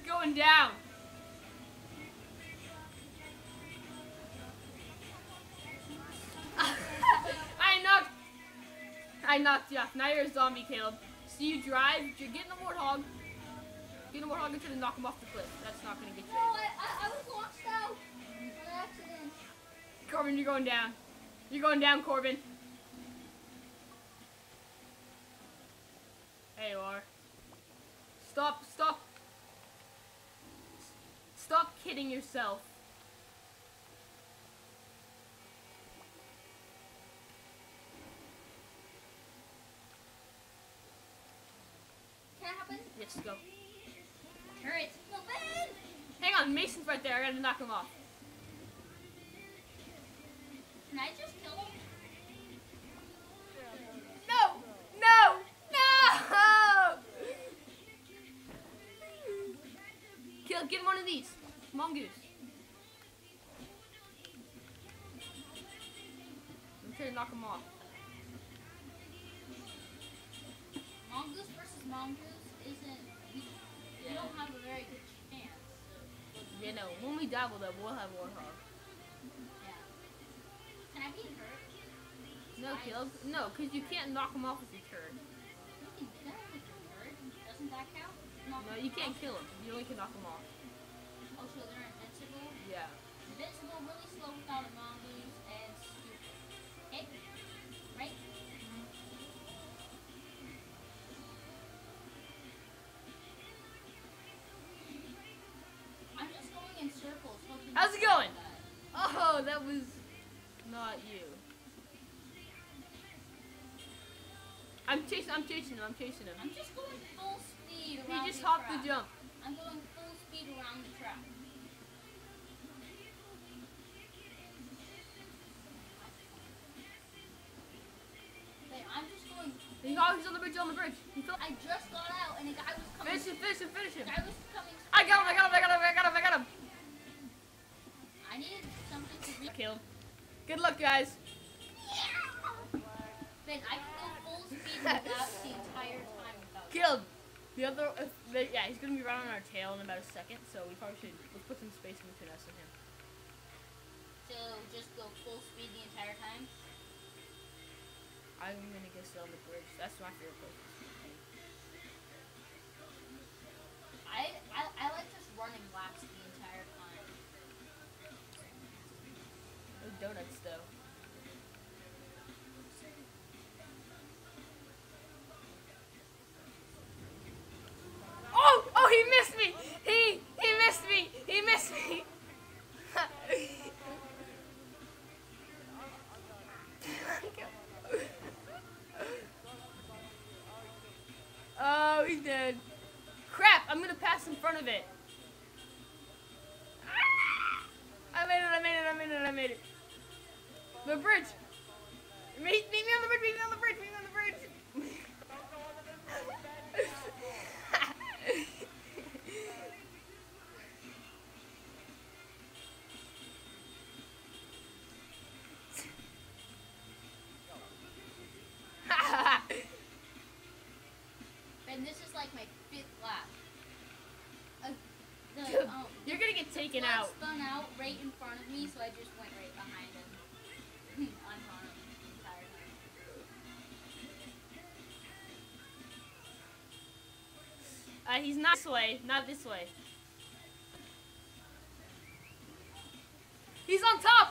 going down. I knocked you off. Now you're a zombie, Caleb. So you drive, get in the warthog. Get in the warthog and try to knock him off the cliff. That's not gonna get you. No, I was launched out on accident. Corbin, you're going down. You're going down, Corbin. There you are. Stop. Stop kidding yourself. Can it happen? Yes, go. Turret. No, Ben! Hang on, Mason's right there. I gotta knock him off. Can I just kill him? No! Get him one of these. Mongoose. I'm trying to knock him off. Mongoose versus Mongoose isn't... You don't have a very good chance. You know, when we dabble though, we'll have Warthog. Yeah. Can I be hurt? No, Caleb. No, because you can't knock him off with your turret. You can kill him with your turret. Doesn't that count? No, you can't kill him. You only can knock him off. Oh, so they're invincible? Yeah. Invincible, really slow without a Mongoose, and stupid. Okay? Right? I'm just going in circles. Hoping How's it to going? that. Oh, that was not you. I'm chasing him. I'm just going full speed around He just the hopped track. the jump. I'm going full speed around the track. Wait, I'm just going... He's on the bridge. I just got out and a guy was coming... Finish him. A guy was coming... I got him. I needed something to reach... Kill him. Good luck, guys. Ben, I can go full speed without the entire time without... Killed. The other, yeah, he's gonna be right on our tail in about a second, so we probably should put some space in between us and him. So, just go full speed the entire time? I'm gonna get on the bridge. That's my favorite place. I like just running laps the entire time. No donuts, though. Oh, he missed me! He missed me! Oh, he's dead. Crap, I'm gonna pass in front of it. I made it. The bridge. Meet me on the bridge. Ben, this is like my 5th lap. You're gonna get taken Flag out. spun out right in front of me, so I just went right behind him. I'm on him the entire time. He's not this way. He's on top.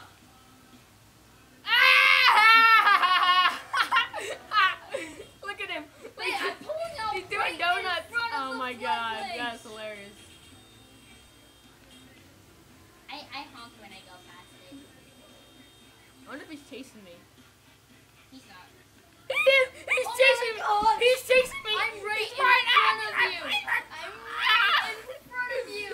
Look at him. Wait, I'm pulling out He's doing right donuts. in front of Oh the my flood god, lakes. that's hilarious. I honk when I go past it. I wonder if he's chasing me. He's not. He is! He's Oh chasing my me! gosh. He's chasing me! I'm right He's in right front at of me. you. I'm I'm right in front of you.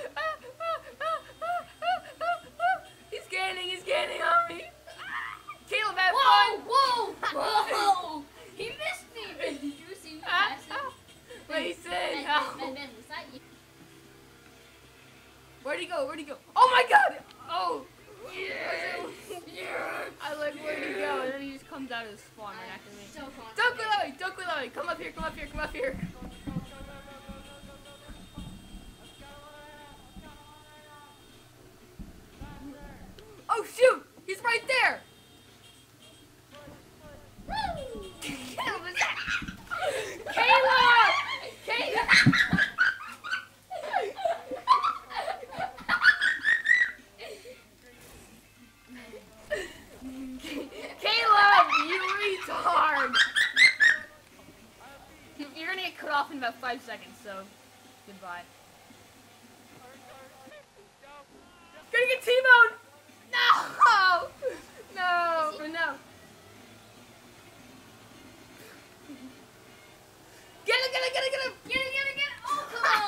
He's gaining on me. Caleb, have Whoa, fun. whoa! He missed me. Ben, did you see me pass him? Mason, Ben, help. Ben, was that you? Where'd he go? Oh my god! Oh! Yeah! I like, where'd he go? And then he just comes out of the spawn right after me. So confident. Don't go that way! Come up here! right there. Caleb, is that? Caleb! Caleb! Caleb, you retard! You're gonna get cut off in about 5 seconds, so goodbye. Gonna get T-boned! No! No! No! Get him! Get him! Get him! Get him! Get it, get it, get it! Oh, come on!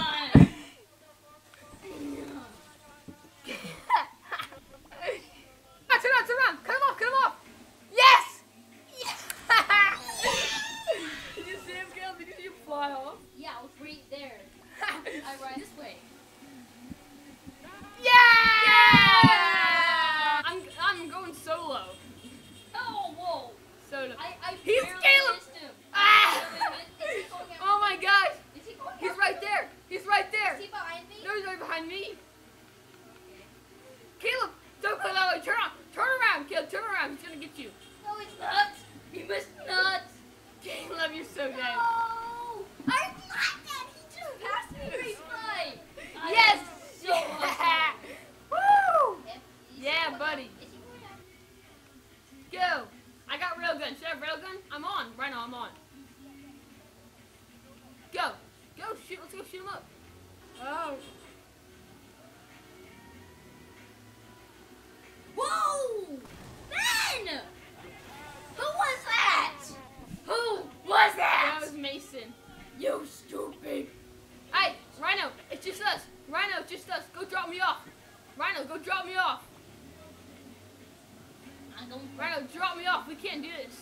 Turn around! Turn around! Cut him off! Cut him off! Yes! Yes! Did you see him, Caleb? Did you see him fly off? Yeah, I was right there. I ran this way. Yeah! I'm going solo. Oh, whoa! Solo. He's Caleb! Missed him. Ah! Is he going after Oh my gosh! me? Is he going He's after right me? there! He's right there! Is he behind me? No, he's right behind me. Caleb, don't go that way. Turn around. Turn around, Caleb. Turn around. He's gonna get you. No, he's not. He missed nuts. Caleb, you're so dead. No! I'm not dead. He just passed me right by. Yes! So Yeah! Woo! Is he Yeah, going buddy. Is he going after? Go. I got railgun. Should I have railgun? I'm on. Right now, I'm on. Go. Go. Shoot. Let's go shoot him up. Oh. Whoa! Ben! Who was that? Who was That that? was Mason. You stupid. Hey, Rhino. It's just us. Rhino, it's just us. Go drop me off. Rhino, go drop me off. I'm going for Rhino, drop me off. We can't do this.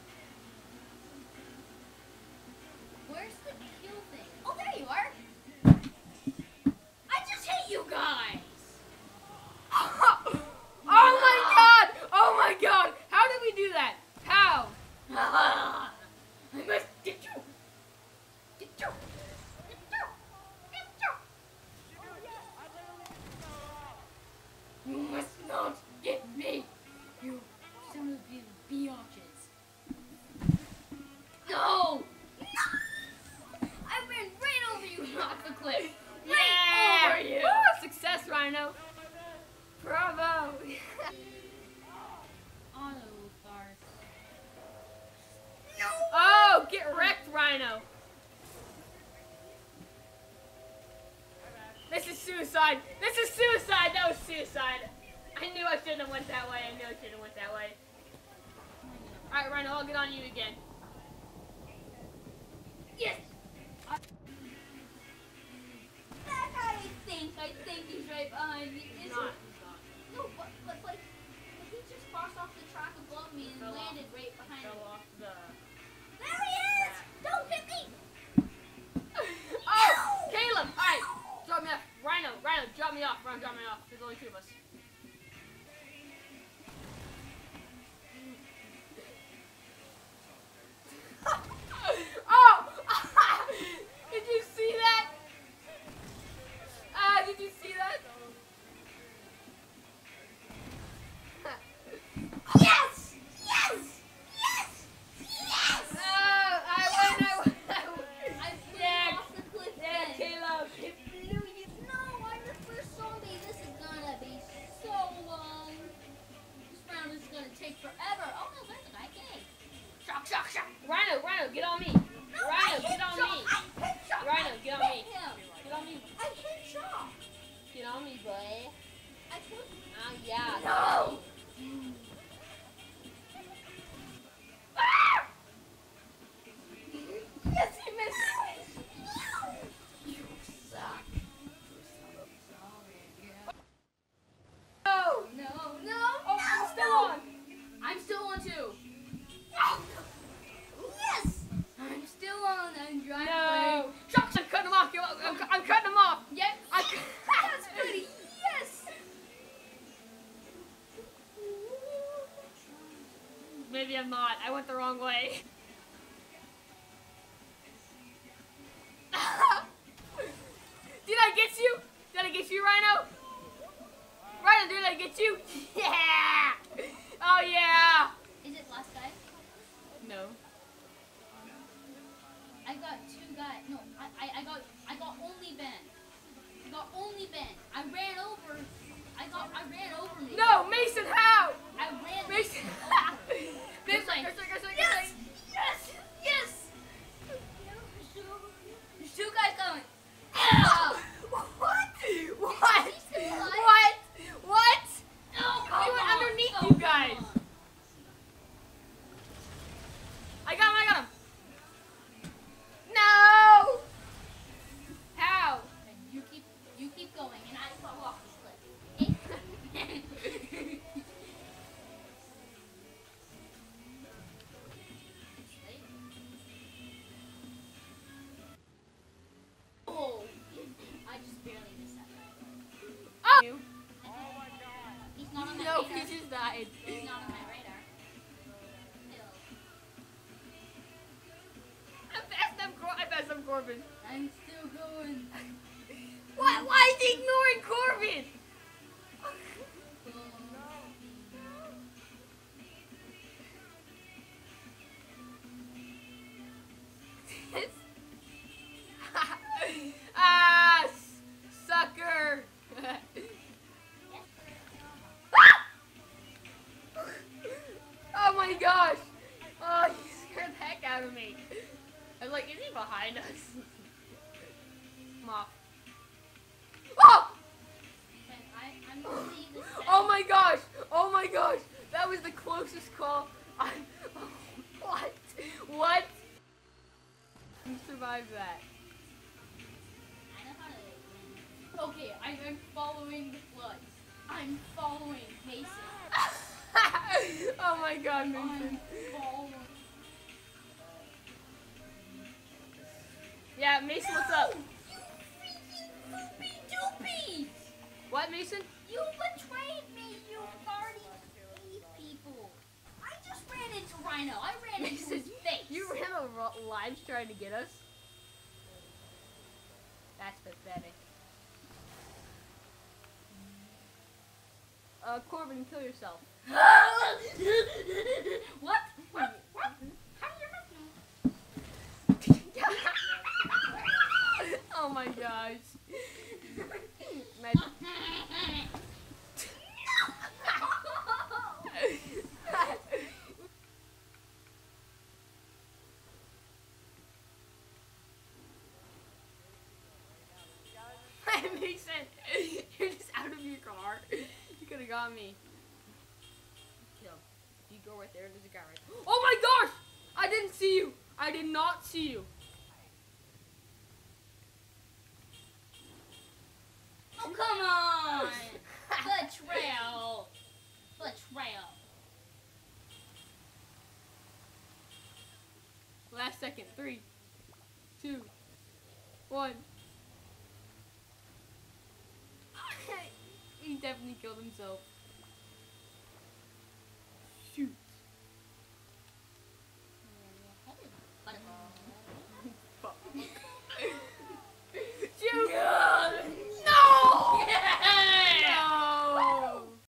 Where's the kill thing? Oh, there you are. I just hit you guys. Oh my god! Oh my god! How did we do that? How? I must get you. Get you. Get you. Get you. You must not get me. You son of you biatches. No! No! I ran right over you off the cliff. Right over you. Woo, success, Rhino. Bravo. Auto farce. Oh, get wrecked, Rhino. This is suicide. This is suicide. That was suicide. I knew I shouldn't have went that way. I knew I shouldn't have went that way. All right, Rhino, I'll get on you again. Yes! That guy, I think he's right behind me. He's Is not. he? No, but he just crossed off the track above me and Fell landed right behind Fell me. off the. There he is! Don't hit me! Oh, Caleb! All right, drop me off. Rhino, drop me off. Rhino, drop me off. There's only 2 of us. Oh! Did you see that? Did you see that? Yes! Yes! Yes! Yes! I won. I flew Yeah. off the cliff Yeah, then. Caleb. No, I'm the first zombie. This is gonna be so long. This round is gonna take forever. Oh no, there's a guy. Yay. Shock, shock, shock. Rhino, get on me. No, Rhino, I hit get on Shock. me. I hit Shock. Rhino, get on I me. hit him. Get on me. I hit Shock. Get on me, boy. I killed him. Oh, yeah. No. Ah! Yes, he missed. You suck. Oh, No, no. oh, I'm still on. I'm still on too. Yes. I'm still on. I'm driving. No. Shucks, I'm cutting him off. I'm cutting him off. Yep. That's pretty. Yes. Maybe I'm not. I went the wrong way. Did I get you? Did I get you, Rhino? Rhino, did I get you? Yeah! Oh yeah. Is it last guy? No. I got two guys. No, I got only Ben. I got only Ben. I ran over. I ran over me. No, Mason, how? I ran. Mason. This way. Yes! Yes! Yes! There's two guys coming. Ow! What? Is What? he still alive? What? What? Oh, He come went on. underneath Oh, you come guys. on. I got him. I got him. No. How? And you keep going, and I fall off this cliff. Okay? Oh, I just barely missed that. Oh. He's not on my No, radar. he just died. He's not on my radar. I passed up Corbin. I'm still going. Why is he ignoring Corbin? Ah, sucker. Oh my gosh. Oh, you scared the heck out of me. I was like, is he behind us? Come on. Oh! And I'm gonna see this. Oh my gosh! Oh my gosh! That was the closest call. What? What? You survived that. I know how to win. Okay, I'm following the floods. I'm following Mason. Oh my god, Mason. I'm following. Yeah, Mason, what's up? You freaking poopy doopies! What, Mason? You betrayed me, you party people. I just ran into Rhino. I ran into Mason, his face. you ran a live trying to get us? That's pathetic. Corbin, kill yourself. What? What? How do you know? Oh my gosh. Mason, you're just out of your car. You could have got me. Kill. You go right there. There's a guy right there. Oh my gosh! I didn't see you. I did not see you. Oh, come on! Betrayal! Betrayal. Last second. 3, 2, 1. He definitely killed himself.